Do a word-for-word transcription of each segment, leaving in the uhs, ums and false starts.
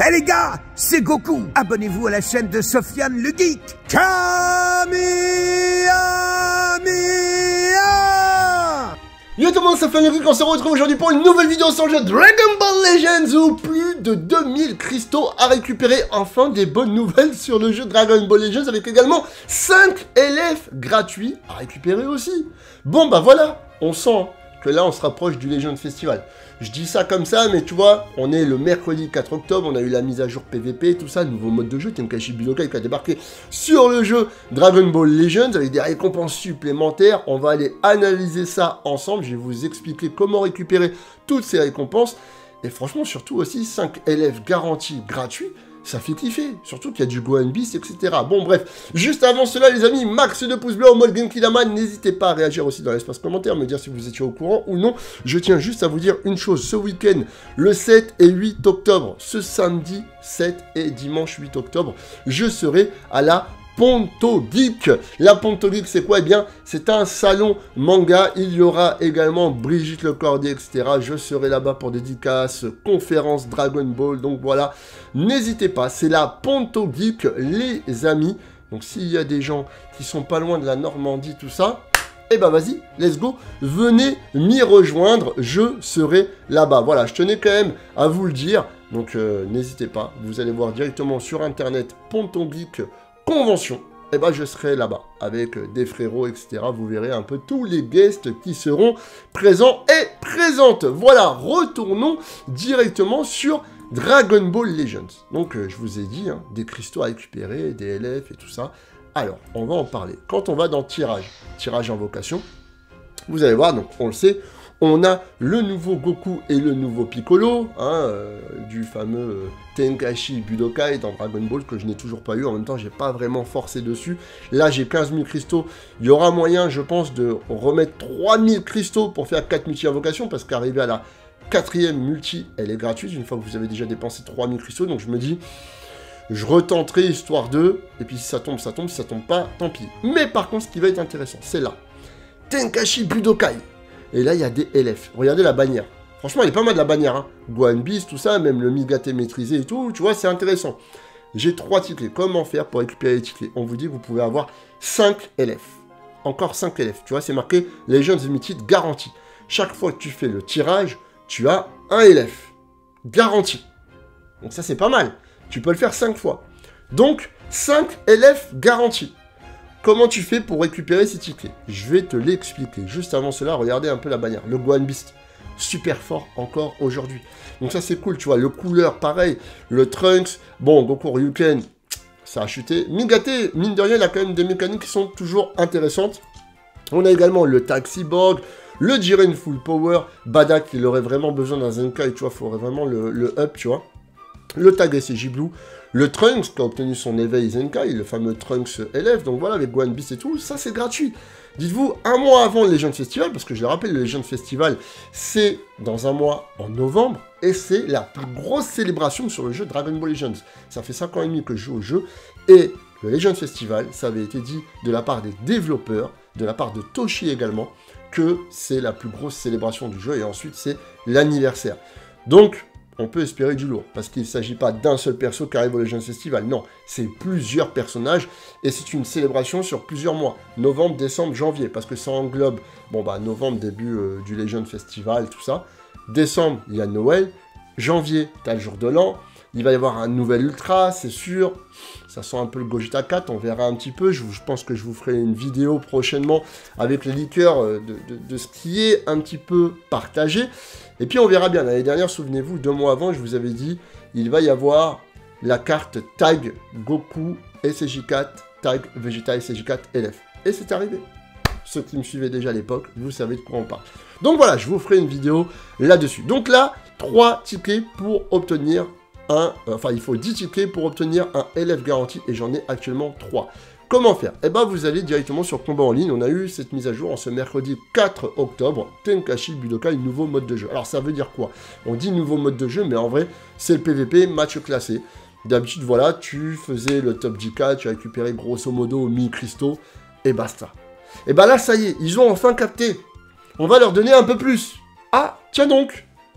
Eh les gars, c'est Goku. Abonnez-vous à la chaîne de Sofiane le Geek. Kamehameha. Yo tout le monde, c'est Sofiane le Geek, on se retrouve aujourd'hui pour une nouvelle vidéo sur le jeu Dragon Ball Legends où plus de deux mille cristaux à récupérer. Enfin des bonnes nouvelles sur le jeu Dragon Ball Legends avec également cinq L F gratuits à récupérer aussi. Bon bah voilà, on sent que là on se rapproche du Legends Festival. Je dis ça comme ça, mais tu vois, on est le mercredi quatre octobre, on a eu la mise à jour P V P, tout ça, nouveau mode de jeu, Tenkaichi Budokai qui a débarqué sur le jeu Dragon Ball Legends avec des récompenses supplémentaires. On va aller analyser ça ensemble, je vais vous expliquer comment récupérer toutes ces récompenses. Et franchement, surtout aussi, cinq L F garantis gratuits. Ça fait kiffer, surtout qu'il y a du Gohan Beast, et cetera. Bon, bref, juste avant cela, les amis, max de pouces bleus en mode Genki Dama. N'hésitez pas à réagir aussi dans l'espace commentaire, me dire si vous étiez au courant ou non. Je tiens juste à vous dire une chose, ce week-end, le sept et huit octobre, ce samedi sept et dimanche huit octobre, je serai à la Ponto Geek. La Ponto Geek, c'est quoi? Eh bien, c'est un salon manga. Il y aura également Brigitte Lecordier, et cetera. Je serai là-bas pour dédicaces, conférences Dragon Ball. Donc voilà, n'hésitez pas. C'est la Ponto Geek, les amis. Donc s'il y a des gens qui sont pas loin de la Normandie, tout ça, eh ben vas-y, let's go. Venez m'y rejoindre. Je serai là-bas. Voilà, je tenais quand même à vous le dire. Donc euh, n'hésitez pas. Vous allez voir directement sur Internet Ponto Geek Convention, et eh ben je serai là-bas avec des frérots, et cetera. Vous verrez un peu tous les guests qui seront présents et présentes. Voilà, retournons directement sur Dragon Ball Legends. Donc, euh, je vous ai dit, hein, des cristaux à récupérer, des L F et tout ça. Alors, on va en parler. Quand on va dans tirage, tirage invocation, vous allez voir, donc on le sait, on a le nouveau Goku et le nouveau Piccolo, hein, euh, du fameux euh, Tenkaichi Budokai dans Dragon Ball, que je n'ai toujours pas eu. En même temps, j'ai pas vraiment forcé dessus. Là, j'ai quinze mille cristaux. Il y aura moyen, je pense, de remettre trois mille cristaux pour faire quatre multi-invocations, parce qu'arriver à la quatrième multi, elle est gratuite, une fois que vous avez déjà dépensé trois mille cristaux. Donc, je me dis, je retenterai histoire de, et puis si ça tombe, ça tombe. Si ça tombe pas, tant pis. Mais par contre, ce qui va être intéressant, c'est là. Tenkaichi Budokai. Et là, il y a des L F. Regardez la bannière. Franchement, elle est pas mal la bannière. Hein. Gohan Beast, tout ça, même le Migate maîtrisé et tout. Tu vois, c'est intéressant. J'ai trois tickets. Comment faire pour récupérer les tickets? On vous dit que vous pouvez avoir cinq L F. Encore cinq L F. Tu vois, c'est marqué Legends Limited garantie. Chaque fois que tu fais le tirage, tu as un L F. Garanti. Donc ça, c'est pas mal. Tu peux le faire cinq fois. Donc, cinq L F garantis. Comment tu fais pour récupérer ces tickets? Je vais te l'expliquer. Juste avant cela, regardez un peu la bannière. Le Gohan Beast, super fort encore aujourd'hui. Donc ça, c'est cool, tu vois. Le couleur, pareil. Le Trunks, bon, Goku Ryuken, ça a chuté. Migate, mine de rien, il a quand même des mécaniques qui sont toujours intéressantes. On a également le Tag Cyborg, le Jiren Full Power, Badak, il aurait vraiment besoin d'un Zenkai, tu vois, il faudrait vraiment le, le up, tu vois. Le Tag S C J Blue, le Trunks qui a obtenu son éveil Zenkai, le fameux Trunks L F, donc voilà, avec Gohan Beast et tout, ça c'est gratuit. Dites-vous, un mois avant le Legends Festival, parce que je le rappelle, le Legends Festival, c'est dans un mois en novembre, et c'est la plus grosse célébration sur le jeu Dragon Ball Legends. Ça fait cinq ans et demi que je joue au jeu, et le Legends Festival, ça avait été dit de la part des développeurs, de la part de Toshi également, que c'est la plus grosse célébration du jeu, et ensuite c'est l'anniversaire. Donc, on peut espérer du lourd, parce qu'il ne s'agit pas d'un seul perso qui arrive au Legends Festival, non, c'est plusieurs personnages, et c'est une célébration sur plusieurs mois, novembre, décembre, janvier, parce que ça englobe, bon bah novembre, début euh, du Legends Festival, tout ça, décembre, il y a Noël, janvier, t'as le jour de l'an, il va y avoir un nouvel Ultra, c'est sûr, ça sent un peu le Gogeta quatre, on verra un petit peu, je, je pense que je vous ferai une vidéo prochainement avec les liqueurs de, de, de ce qui est un petit peu partagé. Et puis on verra bien, l'année dernière, souvenez-vous, deux mois avant, je vous avais dit, il va y avoir la carte Tag Goku S C J quatre, Tag Vegeta S C J quatre L F. Et c'est arrivé. Ceux qui me suivaient déjà à l'époque, vous savez de quoi on parle. Donc voilà, je vous ferai une vidéo là-dessus. Donc là, trois tickets pour obtenir un... Enfin, il faut dix tickets pour obtenir un L F garanti, et j'en ai actuellement trois. Comment faire? Eh ben, vous allez directement sur combat en ligne. On a eu cette mise à jour en ce mercredi quatre octobre. Tenkaichi Budokai, nouveau mode de jeu. Alors, ça veut dire quoi? On dit nouveau mode de jeu, mais en vrai, c'est le P V P, match classé. D'habitude, voilà, tu faisais le top dix K, tu as récupéré grosso modo mille cristaux, et basta. Et ben là, ça y est, ils ont enfin capté. On va leur donner un peu plus. Ah, tiens donc,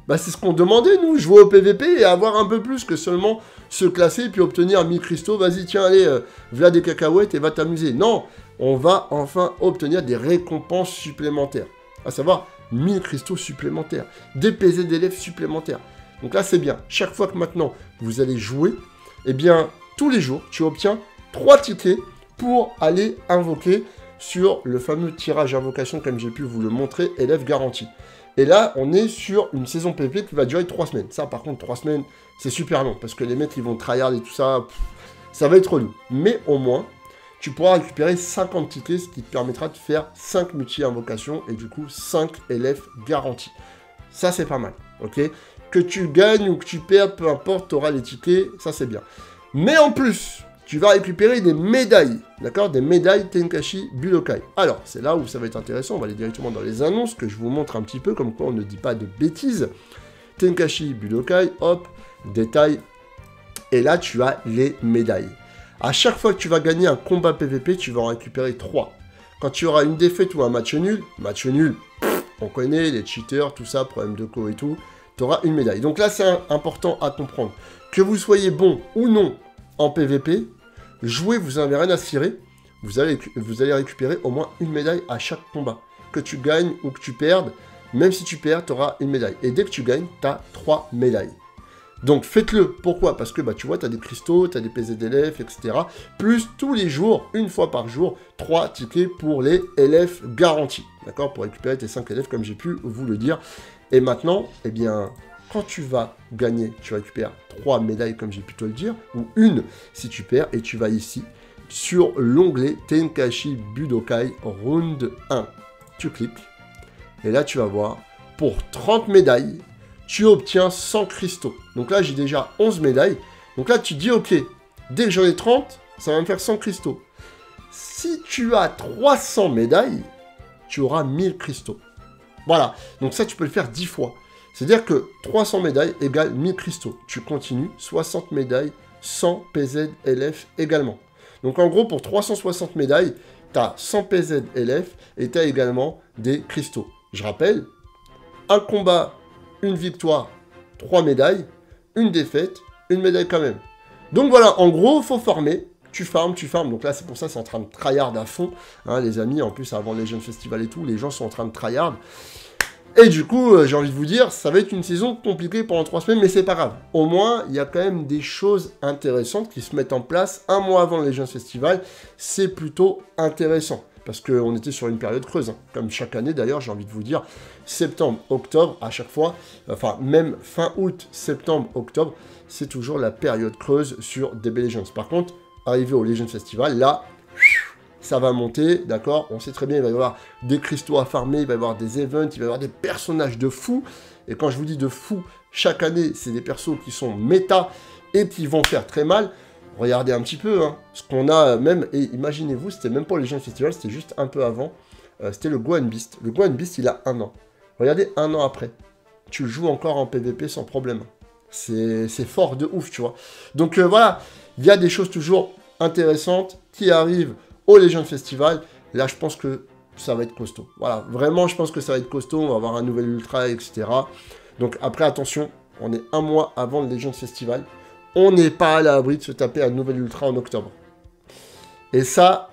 Bah c'est ce qu'on demandait, nous, jouer au P V P et avoir un peu plus que seulement se classer puis obtenir mille cristaux. Vas-y, tiens, allez, euh, voilà des cacahuètes et va t'amuser. Non, on va enfin obtenir des récompenses supplémentaires. À savoir, mille cristaux supplémentaires, des P Z d'élèves supplémentaires. Donc là, c'est bien. Chaque fois que maintenant, vous allez jouer, eh bien, tous les jours, tu obtiens trois tickets pour aller invoquer sur le fameux tirage invocation, comme j'ai pu vous le montrer, élève garanti. Et là, on est sur une saison P V P qui va durer trois semaines. Ça, par contre, trois semaines, c'est super long, parce que les mecs, ils vont tryhard et tout ça, pff, ça va être relou. Mais au moins, tu pourras récupérer cinquante tickets, ce qui te permettra de faire cinq multi-invocations, et du coup, cinq élèves garantis. Ça, c'est pas mal, ok? Que tu gagnes ou que tu perds, peu importe, tu auras les tickets, ça, c'est bien. Mais en plus, tu vas récupérer des médailles, d'accord? Des médailles Tenkaichi Budokai. Alors, c'est là où ça va être intéressant, on va aller directement dans les annonces, que je vous montre un petit peu, comme quoi on ne dit pas de bêtises. Tenkaichi Budokai, hop, détail, et là, tu as les médailles. À chaque fois que tu vas gagner un combat P V P, tu vas en récupérer trois. Quand tu auras une défaite ou un match nul, match nul, pff, on connaît, les cheaters, tout ça, problème de co et tout, tu auras une médaille. Donc là, c'est important à comprendre. Que vous soyez bon ou non en P V P, jouer, vous n'avez rien à cirer, vous allez, vous allez récupérer au moins une médaille à chaque combat. Que tu gagnes ou que tu perdes, même si tu perds, tu auras une médaille. Et dès que tu gagnes, tu as trois médailles. Donc faites-le. Pourquoi? Parce que bah, tu vois, tu as des cristaux, tu as des P Z d'L F, et cetera. Plus tous les jours, une fois par jour, trois tickets pour les L F garantis. D'accord? Pour récupérer tes cinq L F, comme j'ai pu vous le dire. Et maintenant, eh bien, quand tu vas gagner, tu récupères trois médailles, comme j'ai pu te le dire, ou une si tu perds, et tu vas ici, sur l'onglet Tenkaichi Budokai Round un. Tu cliques, et là, tu vas voir, pour trente médailles, tu obtiens cent cristaux. Donc là, j'ai déjà onze médailles. Donc là, tu dis, ok, dès que j'en ai trente, ça va me faire cent cristaux. Si tu as trois cents médailles, tu auras mille cristaux. Voilà, donc ça, tu peux le faire dix fois. C'est-à-dire que trois cents médailles égale mille cristaux. Tu continues, soixante médailles, cent P Z L F également. Donc en gros, pour trois cent soixante médailles, tu as cent P Z L F et tu as également des cristaux. Je rappelle, un combat, une victoire, trois médailles, une défaite, une médaille quand même. Donc voilà, en gros, il faut farmer. Tu farmes, tu farmes. Donc là, c'est pour ça, c'est en train de tryhard à fond. Hein, les amis, en plus, avant les jeunes festivals et tout, les gens sont en train de tryhard. Et du coup, euh, j'ai envie de vous dire, ça va être une saison compliquée pendant trois semaines, mais c'est pas grave. Au moins, il y a quand même des choses intéressantes qui se mettent en place un mois avant les jeunes festivals. C'est plutôt intéressant. Parce qu'on était sur une période creuse, hein. Comme chaque année d'ailleurs, j'ai envie de vous dire, septembre, octobre, à chaque fois, enfin même fin août, septembre, octobre, c'est toujours la période creuse sur D B Legends. Par contre, arrivé au Legends Festival, là, ça va monter, d'accord? On sait très bien, il va y avoir des cristaux à farmer, il va y avoir des events, il va y avoir des personnages de fous. Et quand je vous dis de fous, chaque année, c'est des persos qui sont méta et qui vont faire très mal. Regardez un petit peu, hein, ce qu'on a même, et imaginez-vous, c'était même pas le Legends Festival, c'était juste un peu avant, euh, c'était le Gohan Beast. Le Gohan Beast, il a un an. Regardez, un an après, tu joues encore en P V P sans problème. C'est fort de ouf, tu vois. Donc euh, voilà, il y a des choses toujours intéressantes qui arrivent au Legends Festival. Là, je pense que ça va être costaud. Voilà, vraiment, je pense que ça va être costaud, on va avoir un nouvel Ultra, et cetera. Donc après, attention, on est un mois avant le Legends Festival. On n'est pas à l'abri de se taper un nouvel Ultra en octobre. Et ça,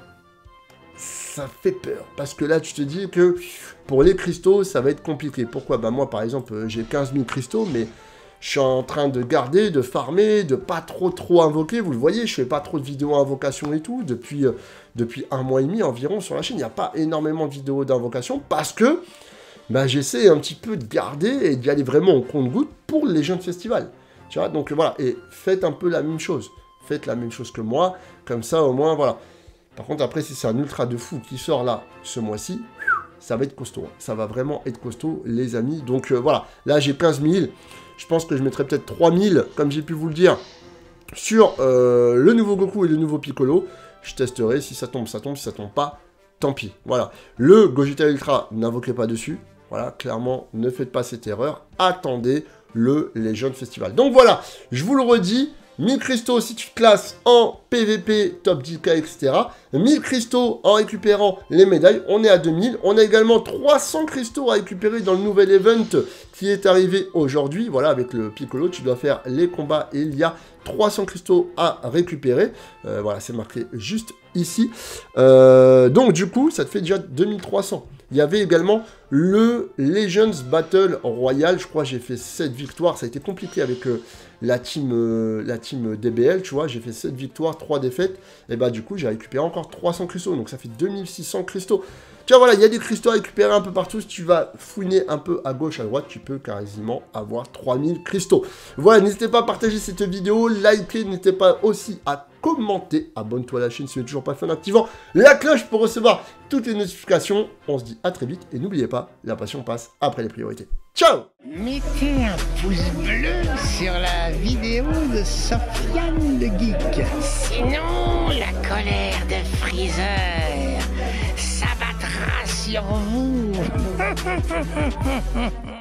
ça fait peur. Parce que là, tu te dis que pour les cristaux, ça va être compliqué. Pourquoi? Bah moi, par exemple, j'ai quinze mille cristaux, mais je suis en train de garder, de farmer, de pas trop trop invoquer. Vous le voyez, je fais pas trop de vidéos invocation et tout. Depuis, euh, depuis un mois et demi environ sur la chaîne, il n'y a pas énormément de vidéos d'invocation parce que bah, j'essaie un petit peu de garder et d'y aller vraiment au compte-goutte pour les jeunes festivals. Tu vois, donc voilà, et faites un peu la même chose. Faites la même chose que moi, comme ça au moins, voilà. Par contre, après, si c'est un ultra de fou qui sort là, ce mois-ci, ça va être costaud. Ça va vraiment être costaud, les amis. Donc euh, voilà, là j'ai quinze mille. Je pense que je mettrai peut-être trois mille, comme j'ai pu vous le dire, sur euh, le nouveau Goku et le nouveau Piccolo. Je testerai, si ça tombe, ça tombe, si ça tombe pas, tant pis. Voilà, le Gogeta Ultra, n'invoquez pas dessus. Voilà, clairement, ne faites pas cette erreur. Attendez le Legends Festival. Donc voilà, je vous le redis, mille cristaux si tu te classes en P V P, top dix K, et cetera. mille cristaux en récupérant les médailles, on est à deux mille. On a également trois cents cristaux à récupérer dans le nouvel event qui est arrivé aujourd'hui. Voilà, avec le Piccolo, tu dois faire les combats et il y a trois cents cristaux à récupérer. Euh, voilà, c'est marqué juste ici. Euh, donc, du coup, ça te fait déjà deux mille trois cents. Il y avait également le Legends Battle Royale. Je crois que j'ai fait sept victoires. Ça a été compliqué avec euh, la, team, euh, la team D B L, tu vois. J'ai fait sept victoires, trois défaites. Et bah, du coup, j'ai récupéré encore trois cents cristaux. Donc, ça fait deux mille six cents cristaux. Tu vois, voilà, il y a des cristaux à récupérer un peu partout. Si tu vas fouiner un peu à gauche, à droite, tu peux quasiment avoir trois mille cristaux. Voilà, n'hésitez pas à partager cette vidéo, liker, n'hésitez pas aussi à commenter. Abonne-toi à la chaîne si tu n'es toujours pas fait en activant la cloche pour recevoir toutes les notifications. On se dit à très vite et n'oubliez pas, la passion passe après les priorités. Ciao! Mettez un pouce bleu sur la vidéo de Sofiane le Geek. Sinon, la colère de Freezer s'abattra sur vous.